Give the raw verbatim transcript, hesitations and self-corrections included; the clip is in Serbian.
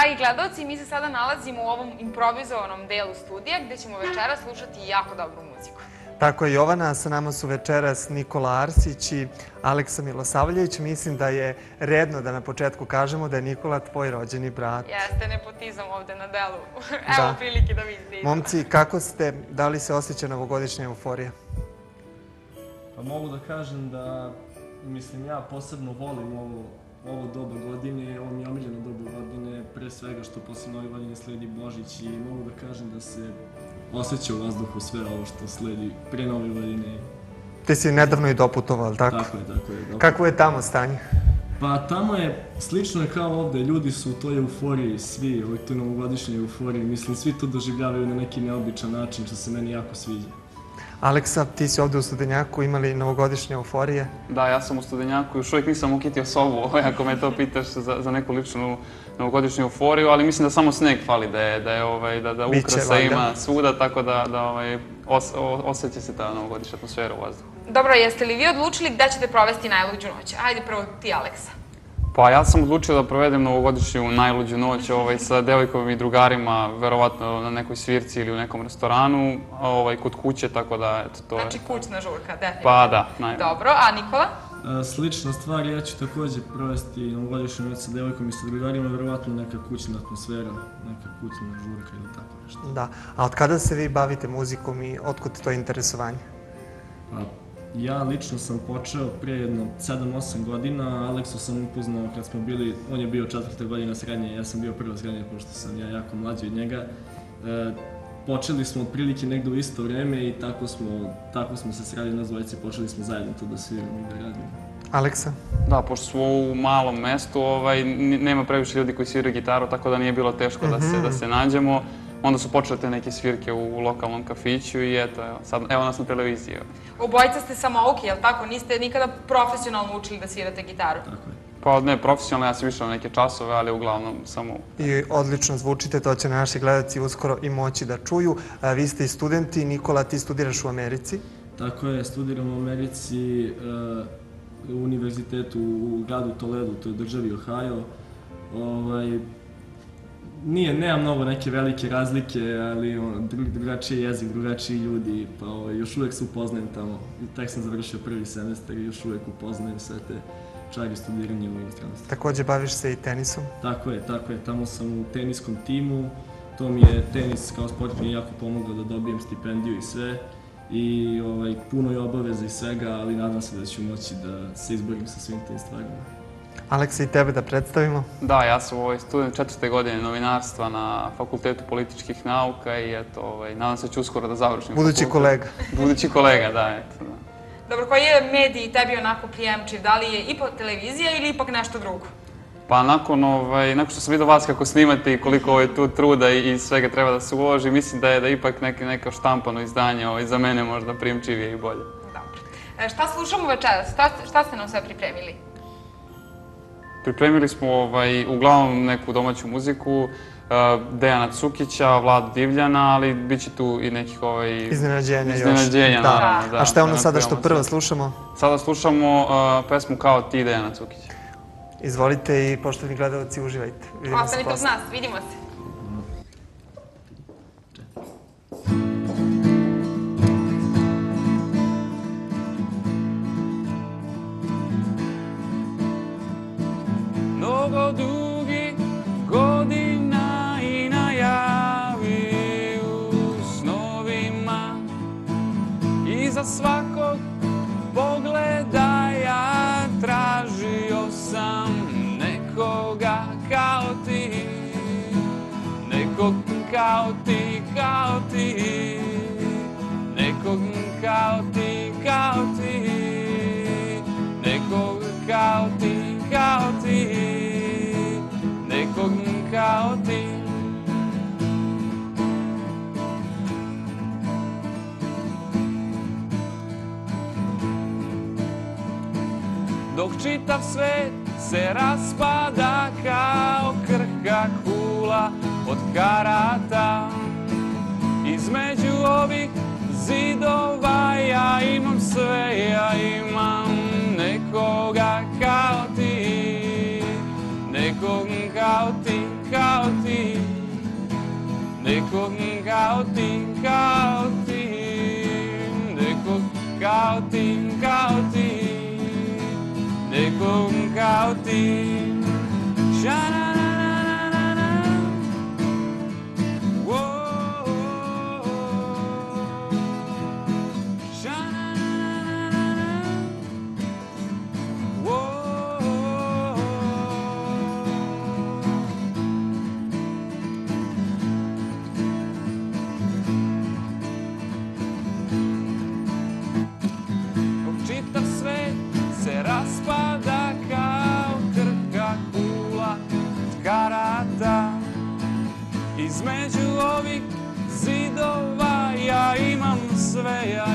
Dragi gledalci, mi se sada nalazimo u ovom improvizovanom delu studija gde ćemo večeras slušati jako dobru muziku. Tako je, Jovana, sa nama su večeras Nikola Arsić i Aleksa Milosavljević. Mislim da je redno da na početku kažemo da je Nikola tvoj rođeni brat. Jeste, nepotizam ovde na delu. Evo prilike da vidite. Momci, kako ste? Da li se osjeća novogodišnja euforija? Pa mogu da kažem da, mislim, ja posebno volim ovo ovo doba godine, ovo mi je omiljeno doba godine, pre svega što posle Nove godine sledi Božić i mogu da kažem da se osjeća u vazduhu sve ovo što sledi pre Nove godine. Ti si nedavno i doputovao, ali tako? Tako je, tako je. Kako je tamo stanje? Pa tamo je, slično je kao ovde, ljudi su u toj euforiji, svi, u toj novogodišnjoj euforiji, mislim, svi to doživljavaju na neki neobičan način, što se meni jako sviđa. Aleksa, ti si ovde u Studenjaku, imali novogodišnje euforije? Da, ja sam u Studenjaku, još uvijek nisam ukitio sobu, ako me to pitaš za neku ličnu novogodišnju euforiju, ali mislim da samo sneg fali, da ukrasa ima svuda, tako da osjeća se ta novogodišnja atmosfera u vazduhu. Dobro, jeste li vi odlučili gde ćete provesti najluđu noć? Ajde prvo ti, Aleksa. Pa ja sam odlučio da provedem novogodišnju najluđu noć sa devojkovim i drugarima, verovatno na nekoj svirci ili u nekom restoranu, kod kuće, tako da eto to je... Znači kućna žurka, definitivno. Pa da, najbolje. Dobro, a Nikola? Slična stvar, ja ću takođe provesti novogodišnju noć sa devojkom i sa drugarima, verovatno neka kućna atmosfera, neka kućna žurka ili tako nešto. Da, a od kada se vi bavite muzikom i otkud to interesovanje? Ja lično sam počeo prije jedno sedam osam godina, Aleksu sam upoznao kad smo bili, on je bio četvrta godina srednje, ja sam bio prva srednje, pošto sam ja jako mlađi od njega. Počeli smo otprilike negde u isto vreme i tako smo se sreli nas dvojice, počeli smo zajedno to da sviramo i da radimo. Aleksa? Da, pošto smo u malom mestu, nema previše ljudi koji sviraju gitaru, tako da nije bilo teško da se nađemo. Onda su počele te neke svirke u lokalnom kafiću i eto, evo nas na televiziji. Obojica ste samouki, jel' tako? Niste nikada profesionalno učili da svirate gitaru? Tako je. Pa ne, profesionalno, ja sam išao na neke časove, ali uglavnom samo... I odlično zvučite, to će naši gledalci uskoro i moći da čuju. Vi ste i studenti, Nikola, ti studiraš u Americi? Tako je, studiram u Americi, u univerzitetu u gradu Toledo, to je državi Ohio. Nije, nema mnogo neke velike razlike, ali drugačiji jezik, drugačiji ljudi, pa još uvek se upoznajem tamo. Tek sam završio prvi semestar i još uvek upoznajem sve te čari studiranje u inostranstvu. Takođe baviš se i tenisom? Tako je, tako je. Tamo sam u teniskom timu. To mi je tenis kao sport mi je jako pomogao da dobijem stipendiju i sve. I puno je obaveza i svega, ali nadam se da ću moći da se izborim sa svim tim stvarima. Aleksa, i tebe da predstavimo? Da, ja sam student četvrte godine novinarstva na Fakultetu političkih nauka i eto, nadam se da ću uskoro da završim fakultet. Budući kolega. Budući kolega, da, eto. Dobro, koji je medij tebi onako prijemčiv? Da li je ipak televizija ili ipak nešto drugo? Pa nakon što sam vidio vas kako snimate i koliko je tu truda i svega treba da se uloži, mislim da je ipak neko štampano izdanje za mene možda prijemčivije i bolje. Dobro. Šta slušamo večeras? Šta ste nam sve pripremili? Pripremili smo uglavnom neku domaću muziku, Dejana Cukića, Vladu Divljana, ali bit će tu i nekih iznenađenja još. Iznenađenja, naravno. A šta je ono sada što prvo slušamo? Sada slušamo pesmu Kao ti, Dejana Cukića. Izvolite i poštovni gledalci, uživajte. Ostanite uz nas, vidimo se. Mnogo dugi godina i najavi u snovima. Iza svakog pogleda ja tražio sam nekoga kao ti. Nekog kao ti, kao ti. Nekog kao ti, kao ti. Nekog kao ti, kao ti. Nekog kao ti. Dok čitav svet se raspada kao krhka kula od karata, između ovih zidova ja imam sve, ja imam nekoga kao ti. Nekog kao ti, kao ti. Deko kao ti, kao ti, deko kao ti, kao ti, deko kao ti. Sha-na-na-na-na-na-na. Whoa. Sha-na-na-na-na-na. Whoa. Čitav svet se raspada kao trka kula karata. Između ovih zidova ja imam sve, ja